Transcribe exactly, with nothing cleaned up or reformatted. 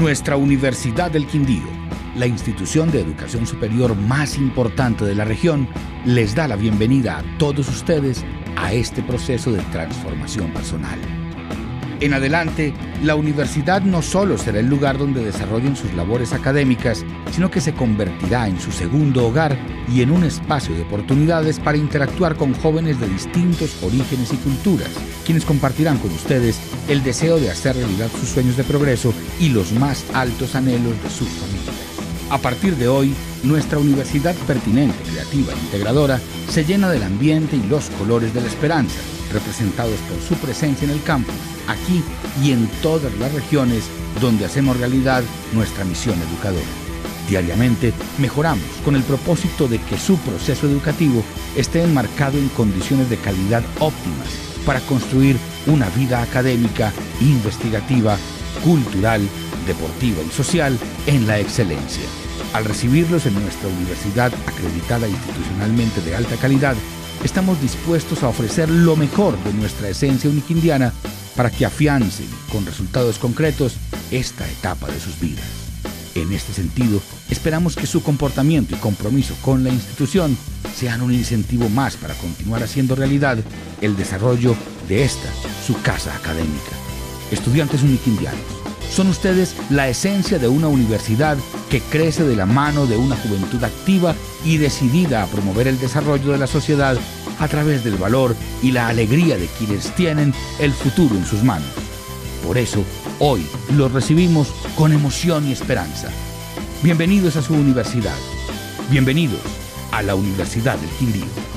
Nuestra Universidad del Quindío, la institución de educación superior más importante de la región, les da la bienvenida a todos ustedes a este proceso de transformación personal. En adelante, la universidad no solo será el lugar donde desarrollen sus labores académicas, sino que se convertirá en su segundo hogar y en un espacio de oportunidades para interactuar con jóvenes de distintos orígenes y culturas, quienes compartirán con ustedes el deseo de hacer realidad sus sueños de progreso y los más altos anhelos de sus familias. A partir de hoy, nuestra universidad pertinente, creativa e integradora se llena del ambiente y los colores de la esperanza, representados por su presencia en el campus, aquí y en todas las regiones donde hacemos realidad nuestra misión educadora. Diariamente mejoramos con el propósito de que su proceso educativo esté enmarcado en condiciones de calidad óptimas para construir una vida académica, investigativa, cultural, deportiva y social en la excelencia. Al recibirlos en nuestra universidad acreditada institucionalmente de alta calidad, estamos dispuestos a ofrecer lo mejor de nuestra esencia uniquindiana para que afiancen con resultados concretos esta etapa de sus vidas. En este sentido, esperamos que su comportamiento y compromiso con la institución sean un incentivo más para continuar haciendo realidad el desarrollo de esta, su casa académica. Estudiantes uniquindianos, son ustedes la esencia de una universidad que crece de la mano de una juventud activa y decidida a promover el desarrollo de la sociedad a través del valor y la alegría de quienes tienen el futuro en sus manos. Por eso, hoy los recibimos con emoción y esperanza. Bienvenidos a su universidad. Bienvenidos a la Universidad del Quindío.